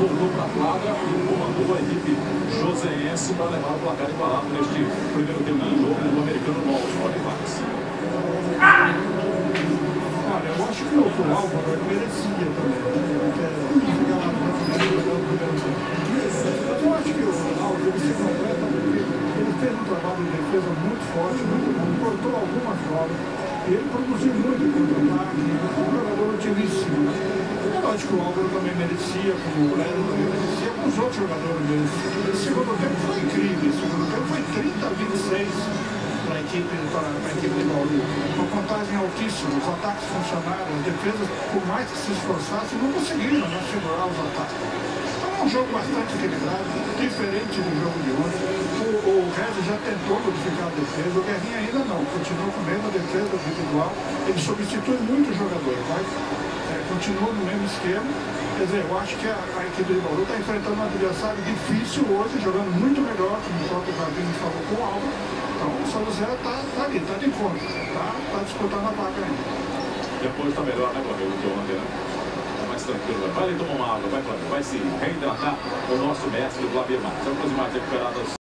voltou para a quadra e comandou a equipe joseense para levar o placar igualado neste primeiro tempo do jogo do americano Baltimore Ravens. Olha, eu acho que o Álvaro merecia também, porque fica lá no primeiro tempo. Mas eu acho que o Álvaro ele se completa porque ele fez um trabalho de defesa muito forte, muito bom, cortou algumas bolas, e ele produziu muito contra-ataque, um jogador utilíssimo. Eu acho que o Álvaro também merecia, como o Léo também merecia, como os outros jogadores mereciam. Esse segundo tempo foi incrível, esse segundo tempo foi 30-26. Para a equipe de Bauru. Uma contagem altíssima, os ataques funcionaram, as defesas, por mais que se esforçassem, não conseguiram segurar os ataques. Então é um jogo bastante equilibrado, diferente do jogo de ontem. O Regis já tentou modificar a defesa, o Guerrinha ainda não, continua com a mesma defesa individual, ele substitui muitos jogadores, mas continua no mesmo esquema. Quer dizer, eu acho que a equipe de Bauru está enfrentando um adversário difícil hoje, jogando muito melhor, como o próprio Gardini falou com o Álvaro. Então o São José está ali, está de conta, está disputando a vaga ainda. Depois está melhor, né, Flamengo, do que ontem, né? Está mais tranquilo. Vai ali tomar uma água, vai, Flamengo. Vai se reidratar o nosso mestre Vladimir Marques. São coisas mais recuperadas.